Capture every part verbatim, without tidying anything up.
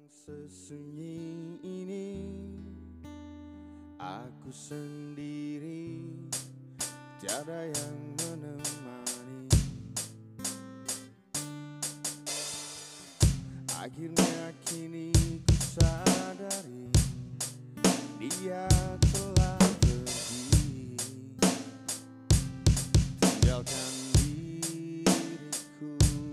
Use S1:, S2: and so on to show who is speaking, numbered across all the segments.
S1: Sesunyi ini aku sendiri, tiada yang menemani. Akhirnya kini ku sadari dia telah pergi, tinggalkan diriku.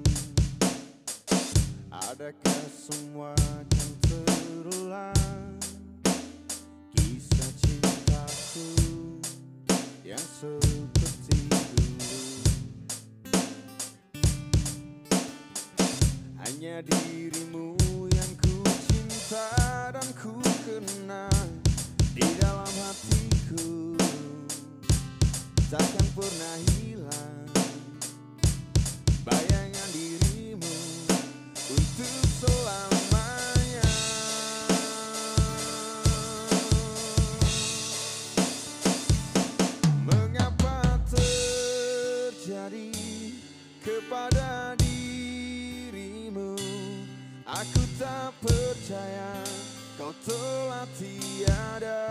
S1: Adakah semua akan terulang, kisah cintaku yang seperti dulu? Hanya dirimu yang ku cinta dan ku kenang di dalam hatiku, takkan pernah hilang bayangan dirimu untuk selamanya. Mengapa terjadi kepada dirimu? Aku tak percaya kau telah tiada.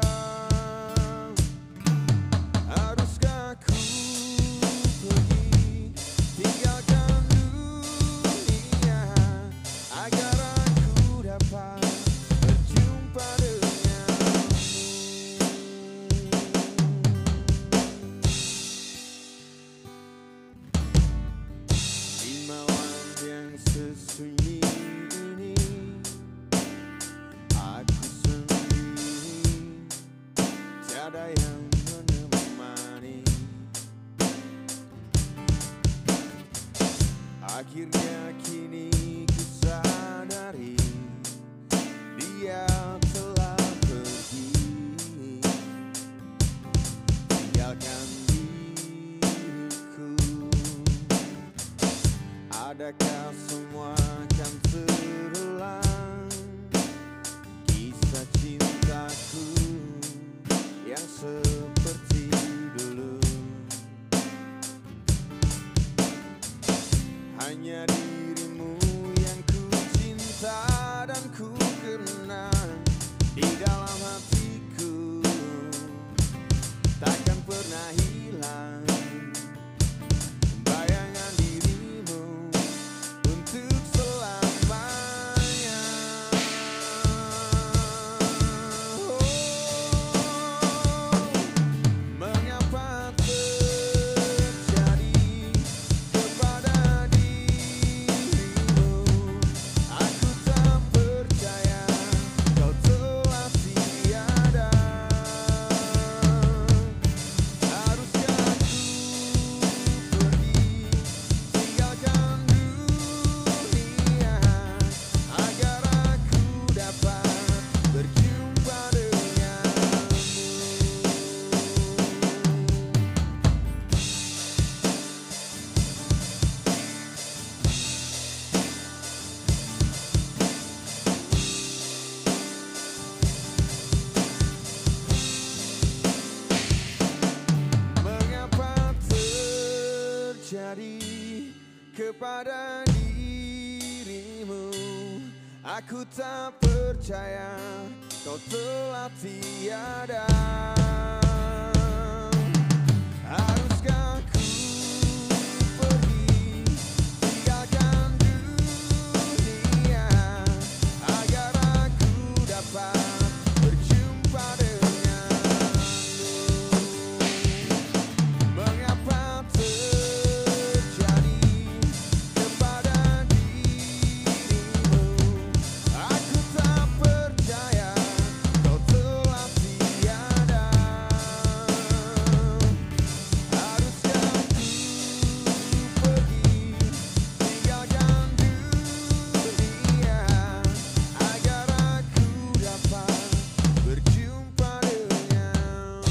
S1: Haruskah ku pergi, tinggalkan dunia, agar aku dapat berjumpa denganmu? Di malam yang sesunyi ini aku sendiri, tiada yang menemani. Akhirnya kini ku sadari dia telah pergi, tinggalkan diriku. Adakah semua akan terulang, kisah cintaku yang seperti dulu? Hanya dirimu yang ku cinta dan ku kenang di dalam hatiku, takkan pernah hilang bayangan dirimu untuk selamanya. Oh, mengapa terjadi kepada dirimu? Aku tak percaya kau telah tiada. Haruskah ku pergi, tinggalkan dunia, agar aku dapat berjumpa denganmu? Mengapa terjadi kepada dirimu? Aku tak percaya kau telah tiada. Haruskah ku pergi, tinggalkan dunia, agar aku dapat berjumpa denganmu? Mengapa terjadi kepada dirimu? Aku tak percaya kau telah tiada. Haruskah ku pergi, tinggalkan dunia, agar aku dapat berjumpa denganmu,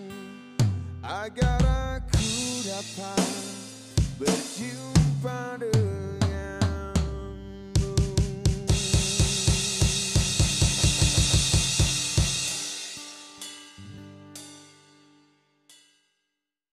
S1: agar aku dapat berjumpa denganmu.